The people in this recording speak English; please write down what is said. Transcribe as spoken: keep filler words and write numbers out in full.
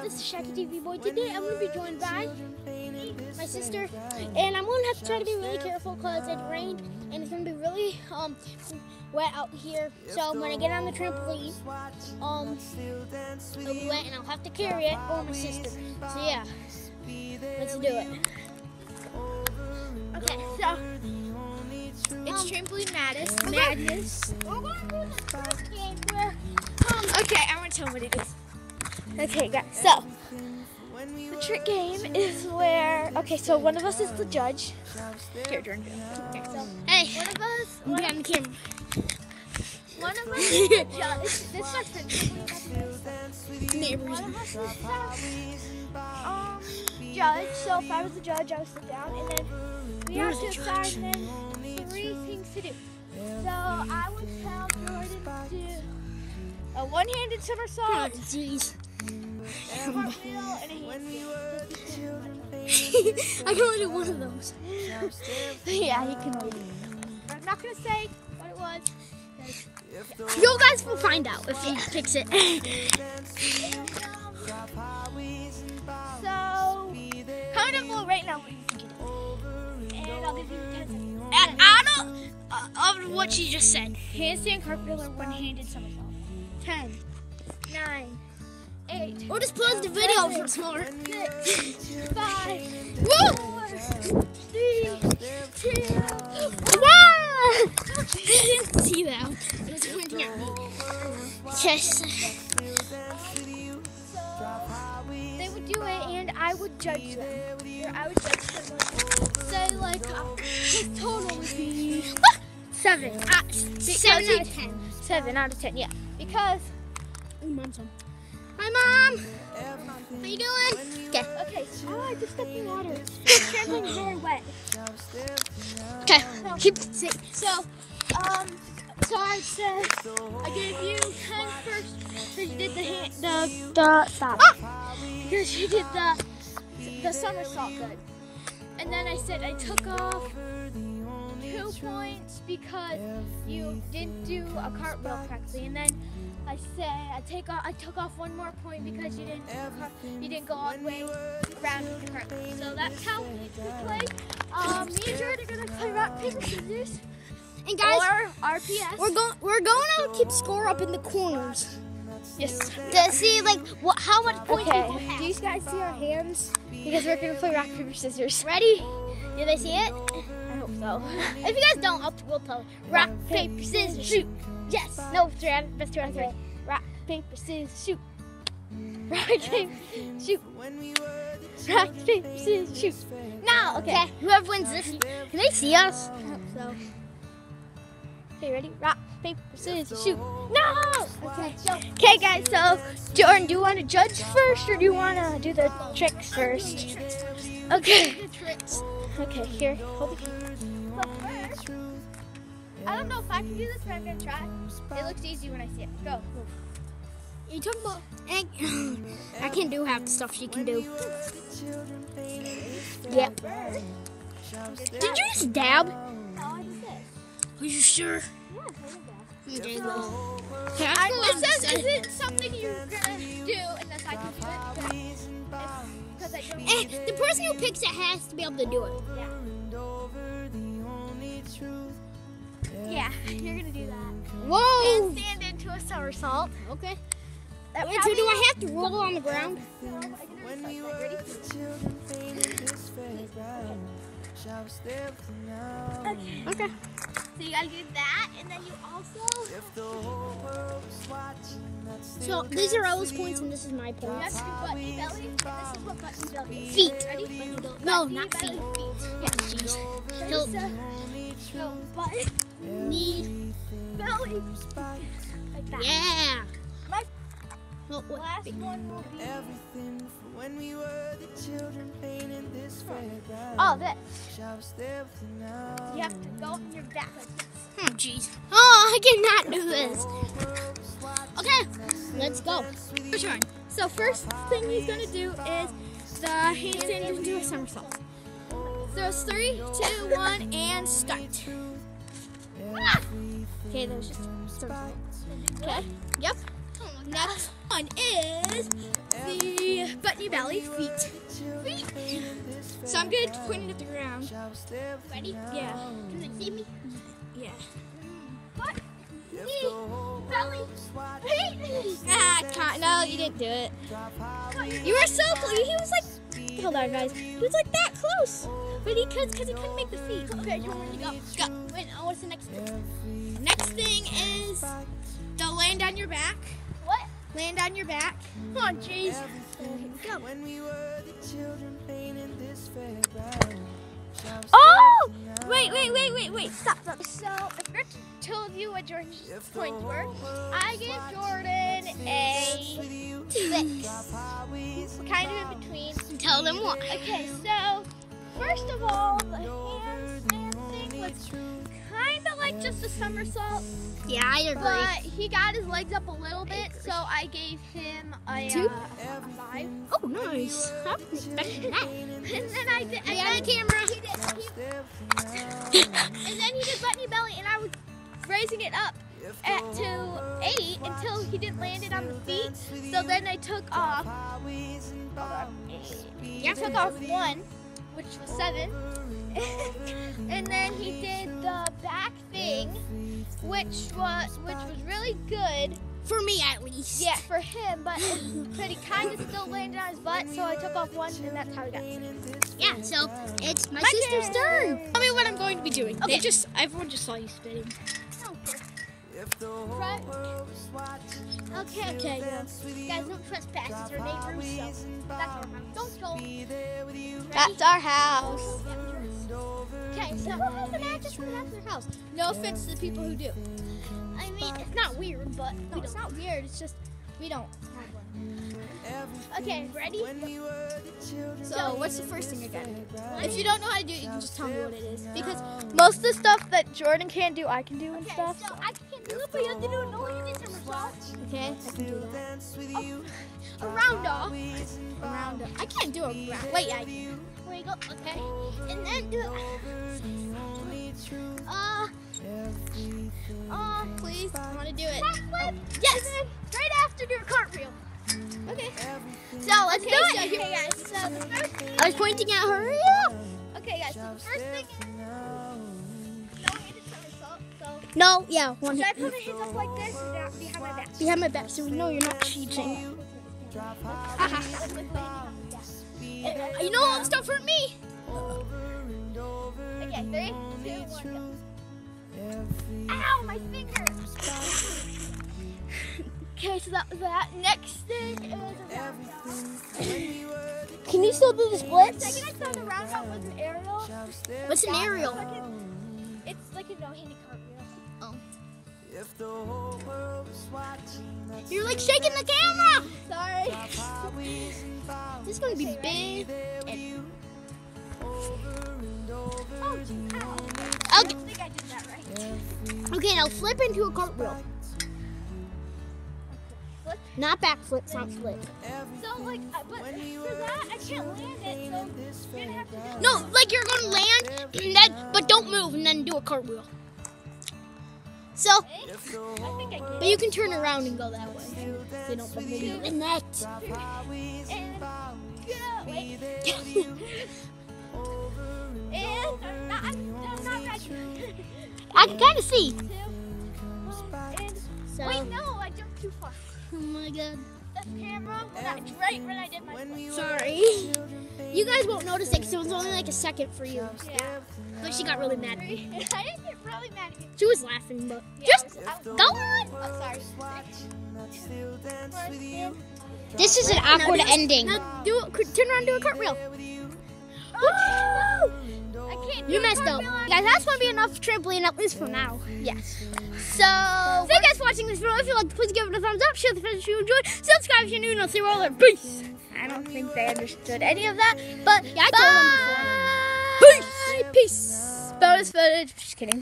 this is Shaggy T V Boy. Today I'm going to be joined by my sister, and I'm going to have to try to be really careful because it rained and it's going to be really um, wet out here. So when I get on the trampoline, um, it'll be wet and I'll have to carry it or my sister. So yeah, let's do it. Okay, so it's um, Trampoline Madness. Madness. We're going to do the first game where, um, okay, I want to tell what it is. Okay, guys, so the trick game is where, okay, so one of us is the judge. Here, Jordan. Okay, so, hey, one of us, one on the camera. One of us is the judge. This is our friend. Neighbors. One of us is the um, judge. So if I was the judge, I would sit down, and then we You're have to decide then three things to do. So I would tell Jordan to do a one-handed somersault. Oh, jeez. And a cartwheel and a handstand. I can only do one of those. Yeah, you can only do one. I'm not going to say what it was. You guys will find out if he picks it. So, comment down below right now what you think it is. And I'll give you ten seconds. And out of, uh, of what she just said, handstand, cartwheel, or one-handed somersault. ten, nine, eight. Or just pause the video for smart. six, five, four, three, two, one. I didn't see that. It was pointing at me. Yes. So they would do it, and I would judge them. Or I would judge them. Say like uh, his total would be seven. Uh, seven out of ten. Seven out of ten. Yeah. Because. Oh, mom's home. Hi, Mom. How you doing? Okay. Okay. Oh, I just stepped in water. This trampoline is very wet. Okay. So, keep sitting. So, um, so I said I gave you ten first because you did the hand, the the stop. Ah! Because you did the the somersault good. And then I said I took off two points because you didn't do a cartwheel correctly, and then I said I take off. I took off one more point because you didn't you didn't go all the way around correctly. So that's how we play. Um, me and Jared are gonna play rock paper scissors. And guys, or R P S. We're going we're going to keep score up in the corners. Yes. To see like what how much points okay. people have. Do you guys see our hands? Because we're gonna play rock paper scissors. Ready? Do they see it? I hope so. If you guys don't, I'll we'll tell you. Rock paper scissors shoot. Yes. No, Jared. Best two out of three. Rock, paper, scissors, shoot. Rock, paper, shoot. Rock, paper, scissors, shoot. Now, okay. okay. Whoever wins this, can they see us? I hope so. Okay, ready? Rock, paper, scissors, shoot. No! Okay, so. Okay, guys, so, Jordan, do you want to judge first or do you want to do the tricks first? Okay. The tricks. Okay, here. Hold it. So, first. I don't know if I can do this, but I'm going to try. It looks easy when I see it. Go. You talking about egg? I can do half the stuff she can do. Yep. Did you just dab? No, I just did. Are you sure? Yeah, I did dab. Okay, I, it says, is it something you're going to do unless I can do it? Because I don't eh, the person who picks it has to be able to do it. Yeah. Yeah, you're gonna do that. Whoa! And stand into a somersault. Okay. That Wait, so do I have to roll on the ground? No, I can do Ready? Okay. Okay. So you gotta do that, and then you also. So these are Ella's points, and this is my points. You have to do button belly. This is what button belly is. Feet. Ready? No, button not belly, feet. feet. Yeah, jeez. So, so button. Knee. Belly. Like that. Yeah. My well, what? last one will be. When we were the children painting this fairground. Oh, this. You have to go on your back like this. Oh, jeez. Oh, I cannot do this. Okay, let's go. For sure. So first thing he's gonna do is the handstand into a somersault. So it's three, two, one, and start. Ah! Okay, that was just somersault. Okay. Yep. Next one is the butt knee belly, feet. Feet. So I'm going to point it at the ground. Ready? Yeah. Can they see me? Yeah. Butt, knee, belly, feet. Ah, can't. No, you didn't do it. You were so close. He was like, hold on, guys. He was like that close. But he could, because he couldn't make the feet. Okay, you want me to go? Go. Wait, oh, what's the next thing? Next thing is the land on your back. What? Land on your back. Come on, jeez. Go. When we were the children playing in this fairground. Oh! Wait, wait, wait, wait, wait. Stop, stop. So, I forgot to tell you what Jordan's points were. I gave Jordan a six. Kind of in between. Tell them what. Okay, so, first of all, the handstand thing was kind of like just a somersault. Yeah, I agree. But he got his legs up a little bit, so I gave him a, Two? uh, a five. Oh, nice. I wasn't expecting that. And then I did. We have a camera. He did. He, and then he did butt knee belly, and I was raising it up at to eight until he didn't land it on the feet. So then I took off. Yeah, took off one, which was seven. And then he did the back thing, which was which was really good. For me, at least. Yeah, for him, but but he kind of still landed on his butt, so I took off one, and that's how he got it. Yeah, so it's my, My sister's turn. turn. Tell me what I'm going to be doing. Okay. They just, everyone just saw you spitting. Right. Okay, Okay. guys, don't trespass. It's our neighbors, so that's our house. Don't go. That's our house. Okay, so who has an address for their house? No offense to the people who do. I mean, it's not weird, but No, it's not weird. It's just, we don't have one. okay, ready? So, what's the first thing I gotta do? If you don't know how to do it, you can just tell me what it is. Because, Most of the stuff that Jordan can't do, I can do and okay, stuff. so I can't do it, but you have to do it. No, you did somersaults. Okay, I can do that. A round off. Around it. I can't do a round. Wait, I can. Where you go? Okay, and then do. Uh, uh, Please, I want to do it. front flip. Yes. And then right after, do a cartwheel. Okay. So let's Okay, do so it. here- Okay, guys. So the first thing. I was pointing at her. Okay, guys. So the first thing is no-handed somersault. So No, yeah, one should I hit. put my hands up like this or down behind my back? Behind my back, so we know you're not cheating. You know all the stuff hurt me. Okay, three, two, one, go. Ow, my finger! Okay, so that was that. Next thing is a round off. Can you still do the splits? Second I saw the round off was an aerial. What's an aerial? It's like a no-handed cartwheel. You're like shaking the camera. Sorry. This is gonna be big. Oh, gee, ow. Okay. I don't think I did that right. Okay, now flip into a cartwheel. Flip. Not back flip, front flip. So, like, uh, but for that, I can't land it, so you're gonna have to do it. No, like you're gonna land, and then, but don't move, and then do a cartwheel. So, I think I but you can turn around and go that way. So you don't bump into the net. did. And go. Wait. And I'm not, I'm, I'm not ready. I can kind of see. Two. And So, wait, no, I jumped too far. oh my god. The camera, that's right when I did my flip. Sorry. You guys won't notice it because it was only like a second for you. Yeah. But she got really mad at me. And I didn't get really mad at you. She was laughing, but Yeah, just I was- go on. Oh, sorry. First in. This is an awkward ending. Now do it. Turn around and do a cartwheel. Oh, no. I can't do You a messed up. cartwheel on- Guys, that's going to be enough trampoline, at least for now. Yes. So, Thank you guys for watching this video. If you liked, please give it a thumbs up, share the video if you enjoyed, subscribe if you're new, and I'll see you all there. Peace. I don't think they understood any of that, but Yeah, I told them before. bye. Peace. Bonus footage. Just kidding.